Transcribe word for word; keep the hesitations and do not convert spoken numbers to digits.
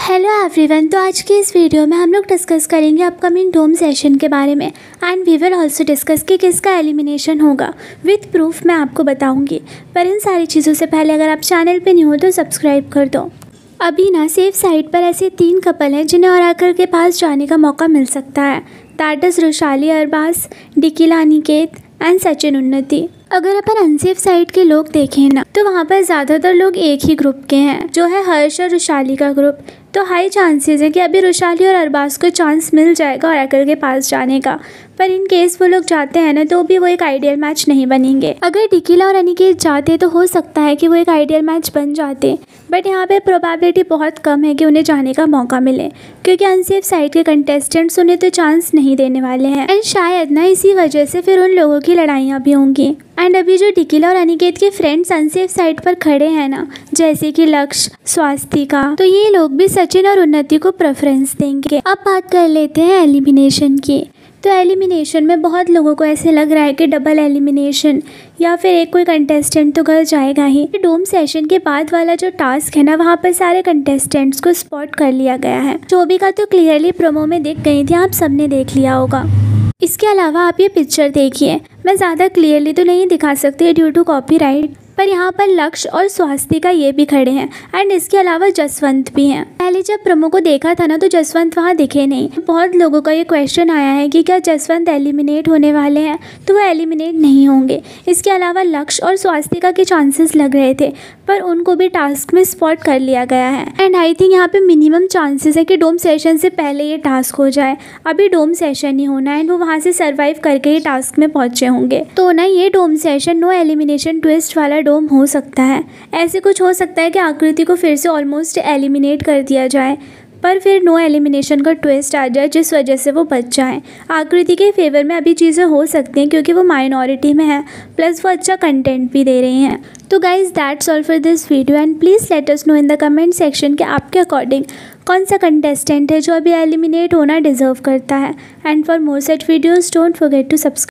Hello everyone. तो आज के इस वीडियो में हम लोग डिस्कस करेंगे अपकमिंग डोम सेशन के बारे में and we will also discuss कि किसका एलिमिनेशन होगा विथ प्रूफ मैं आपको बताऊंगी। पर इन सारी चीज़ों से पहले अगर आप चैनल पे न्यू हो तो सब्सक्राइब कर दो। अभी ना सेफ साइड पर ऐसे तीन कपल हैं जिन्हें ओरेकल के पास जाने का मौका मिल सकता है। दैट इज़ रुशाली अरबाज, डिकिला अनिकेत एंड सचिन उन्नति। अगर अपन अनसेफ साइड के लोग देखें ना तो वहाँ पर ज़्यादातर लोग एक ही ग्रुप के हैं, जो है हर्ष और रुशाली का ग्रुप। तो हाई चांसेस है कि अभी रुशाली और अरबाज को चांस मिल जाएगा ओरेकल के पास जाने का। पर इन केस वो लोग जाते हैं ना तो भी वो एक आइडियल मैच नहीं बनेंगे। अगर डिकिला और अनिकेत जाते तो हो सकता है कि वो एक आइडियल मैच बन जाते, बट यहाँ पे प्रोबेबिलिटी बहुत कम है कि उन्हें जाने का मौका मिले, क्योंकि अनसेफ साइड के कंटेस्टेंट्स उन्हें तो चांस नहीं देने वाले हैं। एंड शायद ना इसी वजह से फिर उन लोगों की लड़ाइयाँ भी होंगी। एंड अभी जो डिकिला और अनिकेत के फ्रेंड्स अनसेफ साइड पर खड़े हैं ना, जैसे कि लक्ष्य, स्वास्तिका, तो ये लोग भी सचिन और उन्नति को प्रेफरेंस देंगे। अब बात कर लेते हैं एलिमिनेशन की। तो एलिमिनेशन में बहुत लोगों को ऐसे लग रहा है कि डबल एलिमिनेशन या फिर एक कोई कंटेस्टेंट तो घर जाएगा ही। डोम सेशन के बाद वाला जो टास्क है ना, वहाँ पर सारे कंटेस्टेंट्स को स्पॉट कर लिया गया है। शोभिका तो क्लियरली प्रोमो में दिख गई थी, आप सबने देख लिया होगा। इसके अलावा आप ये पिक्चर देखिए, मैं ज़्यादा क्लियरली तो नहीं दिखा सकती ड्यू टू कॉपीराइट, पर यहाँ पर लक्ष्य और स्वास्तिका ये भी खड़े हैं एंड इसके अलावा जसवंत भी हैं। पहले जब प्रोमो को देखा था ना तो जसवंत वहाँ दिखे नहीं। बहुत लोगों का ये क्वेश्चन आया है कि क्या जसवंत एलिमिनेट होने वाले हैं, तो वो एलिमिनेट नहीं होंगे। इसके अलावा लक्ष्य और स्वास्तिका के चांसेस लग रहे थे, पर उनको भी टास्क में स्पॉट कर लिया गया है। एंड आई थिंक यहाँ पे मिनिमम चांसेस है कि डोम सेशन से पहले ये टास्क हो जाए। अभी डोम सेशन ही होना है एंड वो वहाँ से सर्वाइव करके ही टास्क में पहुँचे होंगे। तो ना ये dome session no elimination twist वाला डोम हो सकता है। ऐसे कुछ हो सकता है कि आकृति को फिर से ऑलमोस्ट एलिमिनेट कर दिया जाए, पर फिर नो एलिमिनेशन का ट्विस्ट आ जाए जिस वजह से वो बच जाए। आकृति के फेवर में अभी चीज़ें हो सकती हैं क्योंकि वो माइनॉरिटी में है, प्लस वो अच्छा कंटेंट भी दे रही हैं। तो guys that's all for this video and please let us know in the comment section कि आपके अकॉर्डिंग कौन सा कंटेस्टेंट है जो अभी एलिमिनेट होना डिजर्व करता है। And for more such videos don't forget to subscribe.